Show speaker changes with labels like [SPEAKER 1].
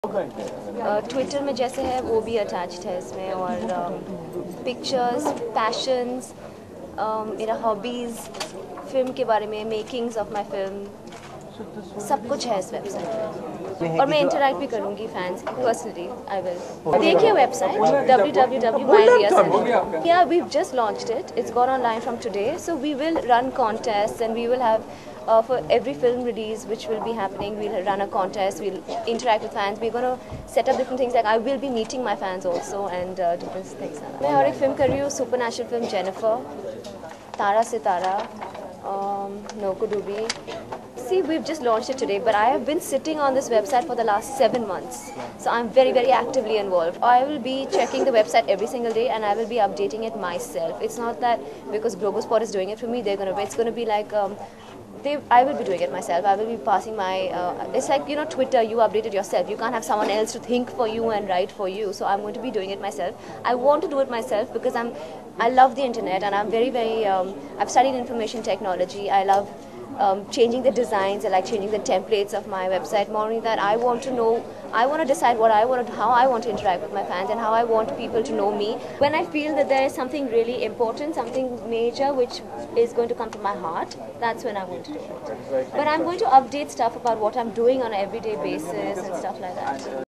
[SPEAKER 1] Twitter में जैसे है वो भी अटैच्ड है इसमें, और पिक्चर्स, पैशंस, मेरा हॉबीज़, फिल्म के बारे में, मेकिंग्स ऑफ माय फिल्म, सब कुछ है इस वेबसाइट पे। और मैं इंटरैक्ट भी करूँगी फैंस पर्सनली। आई विल देखिए website www.myria. Yeah, we've just launched it. It's gone online from today. So we will run contests, and we will have for every film release which will be happening, we'll run a contest, we'll interact with fans, we're going to set up different things, like I will be meeting my fans also and different things like that. मैं और एक film कर रही हूँ, supernatural film Jennifer, Tara Sitara, Naukadubi. See, we've just launched it today, but I have been sitting on this website for the last 7 months. So I'm very, very actively involved. I will be checking the website every single day, and I will be updating it myself. It's not that because Globosport is doing it for me, it's going to be like, I will be doing it myself. I will be passing my, it's like, Twitter, you update it yourself. You can't have someone else to think for you and write for you. So I'm going to be doing it myself. I want to do it myself because I love the internet, and I'm very, very, I've studied information technology. I love changing the designs. I like changing the templates of my website. More than that, I want to know, I want to decide what I want to, how I want to interact with my fans, and how I want people to know me. When I feel that there is something really important, something major which is going to come from my heart, that's when I'm going to do it. But I'm going to update stuff about what I'm doing on an everyday basis and stuff like that.